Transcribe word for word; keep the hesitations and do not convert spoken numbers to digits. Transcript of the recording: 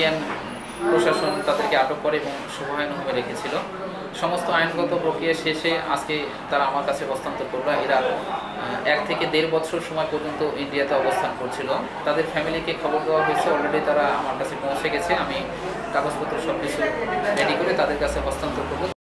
Indian প্রশাসন তাদেরকে আটক করে এবং সহায়নুভাবে রেখেছিল। সমস্ত আইনগত প্রক্রিয়া শেষে আজকে তারা আমার কাছে হস্তান্তর করলো। এরা এক থেকে দেড় বছর সময় পর্যন্ত ইন্ডিয়াতে অবস্থান করছিল। তাদের ফ্যামিলিকে খবর দেওয়া হয়েছে, অলরেডি তারা আমার কাছে পৌঁছে গেছে। আমি কাগজপত্র সব কিছু রেডি করে তাদের কাছে হস্তান্তর করবো।